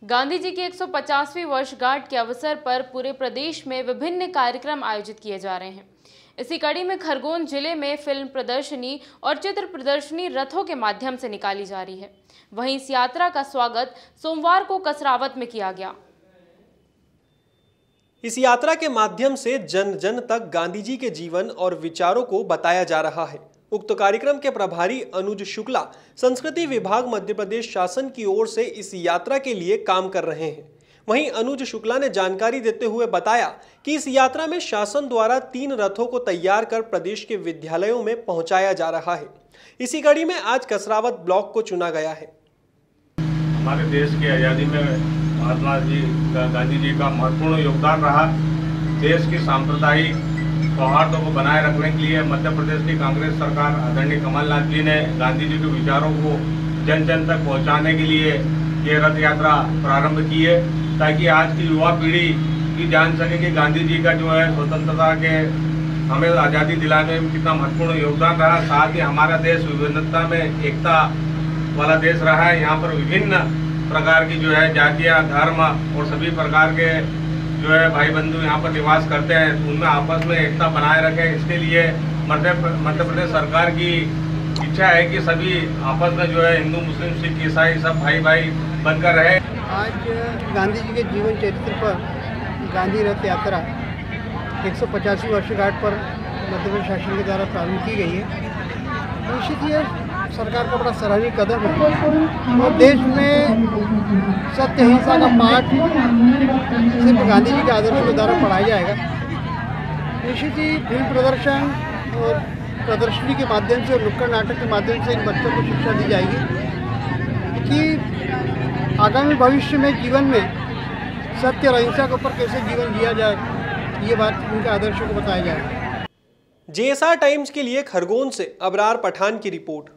गांधी जी की 150वीं वर्षगांठ के अवसर पर पूरे प्रदेश में विभिन्न कार्यक्रम आयोजित किए जा रहे हैं। इसी कड़ी में खरगोन जिले में फिल्म प्रदर्शनी और चित्र प्रदर्शनी रथों के माध्यम से निकाली जा रही है। वहीं इस यात्रा का स्वागत सोमवार को कसरावत में किया गया। इस यात्रा के माध्यम से जन जन तक गांधी जी के जीवन और विचारों को बताया जा रहा है। उक्त कार्यक्रम के प्रभारी अनुज शुक्ला संस्कृति विभाग मध्य प्रदेश शासन की ओर से इस यात्रा के लिए काम कर रहे हैं। वहीं अनुज शुक्ला ने जानकारी देते हुए बताया कि इस यात्रा में शासन द्वारा 3 रथों को तैयार कर प्रदेश के विद्यालयों में पहुंचाया जा रहा है। इसी कड़ी में आज कसरावत ब्लॉक को चुना गया है। हमारे देश की आज़ादी में महात्मा जी गांधी जी का महत्वपूर्ण योगदान रहा। देश की सांप्रदायिक सौहार्द को बनाए रखने के लिए मध्य प्रदेश की कांग्रेस सरकार आदरणीय कमलनाथ जी ने गांधी जी के विचारों को जन जन तक पहुंचाने के लिए ये रथ यात्रा प्रारंभ की है, ताकि आज की युवा पीढ़ी भी जान सके कि गांधी जी का जो है स्वतंत्रता के हमें आज़ादी दिलाने में कितना महत्वपूर्ण योगदान रहा। साथ ही हमारा देश विभिन्नता में एकता वाला देश रहा है। यहाँ पर विभिन्न प्रकार की जो है जातियाँ, धर्म और सभी प्रकार के जो है भाई बंधु यहाँ पर निवास करते हैं, तो उनमें आपस में एकता बनाए रखें। इसके लिए मध्य प्रदेश सरकार की इच्छा है कि सभी आपस में जो है हिंदू, मुस्लिम, सिख, ईसाई सब भाई भाई बनकर रहे। आज गांधी जी के जीवन चरित्र पर गांधी रथ यात्रा 150वीं वर्षगांठ पर मध्य प्रदेश शासन के द्वारा प्रारंभ की गई है। निश्चित ये सरकार का बड़ा सराहनीय कदम है और देश में सत्य अहिंसा का पाठ सिर्फ गांधी जी के आदर्शों के द्वारा पढ़ाया जाएगा। निश्चित ही फिल्म प्रदर्शन और प्रदर्शनी के माध्यम से और नुक्कड़ नाटक के माध्यम से इन बच्चों को शिक्षा दी जाएगी कि आगामी भविष्य में जीवन में सत्य और अहिंसा के ऊपर कैसे जीवन जिया जाए, ये बात उनके आदर्शों को बताया जाए। JSR टाइम्स के लिए खरगोन से अबरार पठान की रिपोर्ट।